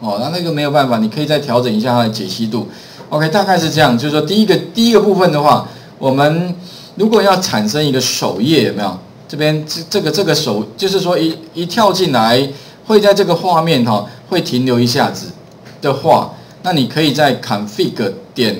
哦，那个没有办法，你可以再调整一下它的解析度。OK， 大概是这样，就是说第一个部分的话，我们如果要产生一个首页，有没有？这边这个首，就是说一跳进来会在这个画面会停留一下子的话，那你可以在 config 点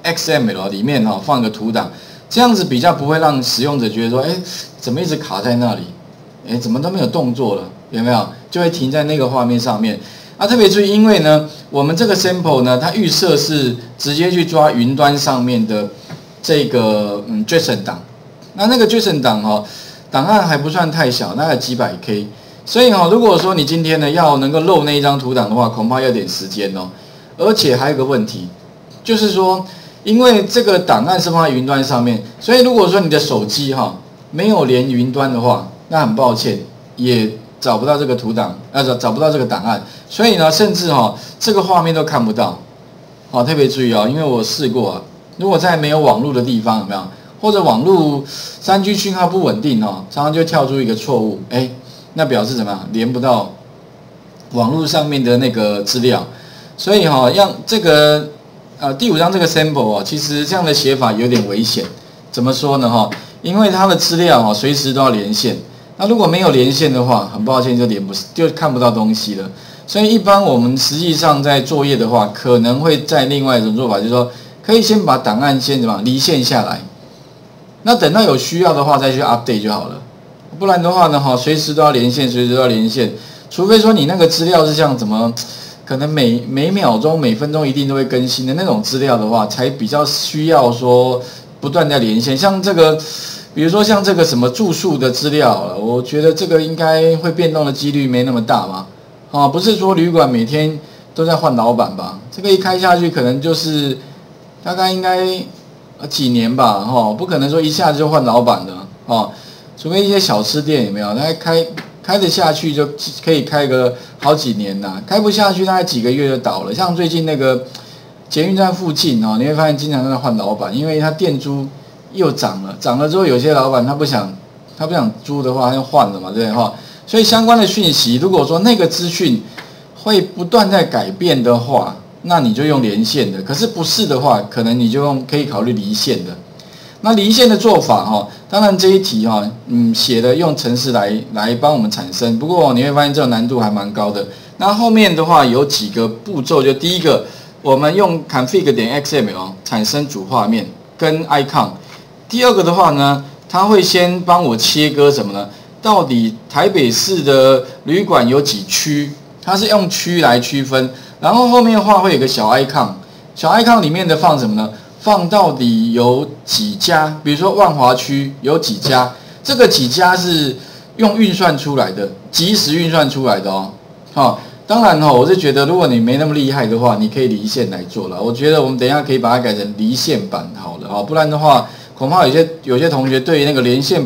XML 里面放个图档，这样子比较不会让使用者觉得说，哎，怎么一直卡在那里？哎，怎么都没有动作了？有没有？就会停在那个画面上面。啊，特别注意，因为呢，我们这个 sample 呢，它预设是直接去抓云端上面的这个JSON 档，那个 JSON 档档案还不算太小，大概几百 K， 所以如果说你今天呢要能够漏那一张图档的话，恐怕要点时间哦。而且还有个问题，就是说，因为这个档案是放在云端上面，所以如果说你的手机没有连云端的话，那很抱歉，也找不到这个图档，找不到这个档案，所以呢，甚至这个画面都看不到。好，特别注意因为我试过啊，如果在没有网络的地方，有没有？或者网络3G 讯号不稳定常常就跳出一个错误，哎，那表示怎么样？连不到网络上面的那个资料，所以让这个第5章这个 sample 其实这样的写法有点危险。怎么说呢因为它的资料随时都要连线，那如果没有连线的话，很抱歉就看不到东西了。所以一般我们实际上在作业的话，可能会在另外一种做法，就是说可以先把档案先离线下来。那等到有需要的话再去 update 就好了，不然的话呢随时都要连线，随时都要连线，除非说你那个资料是像怎么可能每秒钟每分钟一定都会更新的那种资料的话，才比较需要说不断在连线。像这个，比如说像这个什么住宿的资料，我觉得这个应该会变动的几率没那么大嘛，不是说旅馆每天都在换老板吧？这个一开下去可能就是大概应该几年吧，不可能说一下子就换老板的除非一些小吃店有没有，大概开得下去就可以开个好几年呐，开不下去大概几个月就倒了。像最近那个捷运站附近你会发现经常在换老板，因为他店租又涨了之后，有些老板他不想租的话，他就换了嘛，对不对所以相关的讯息，如果说那个资讯会不断在改变的话，那你就用连线的；可是不是的话，可能你就可以考虑离线的。那离线的做法当然这一题写的用程式来帮我们产生，不过你会发现这个难度还蛮高的。那后面的话有几个步骤，就第一个，我们用 config 点 XML 产生主画面跟 icon。第二个的话呢，它会先帮我切割什么呢？到底台北市的旅馆有几区？它是用区来区分，然后后面的话会有个小 icon， 小 icon 里面的放什么呢？放到底有几家？比如说万华区有几家？这个几家是用运算出来的，即时运算出来的当然我是觉得如果你没那么厉害的话，你可以离线来做了。我觉得我们等一下可以把它改成离线版好了不然的话，恐怕有些同学对于那个连线